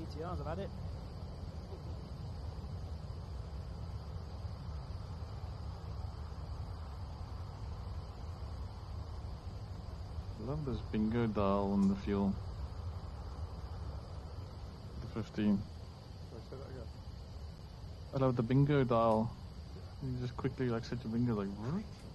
GTRs, I've had it. I love this bingo dial on the fuel. The 15. Sorry, say that again. I love the bingo dial. You just quickly like set your bingo like.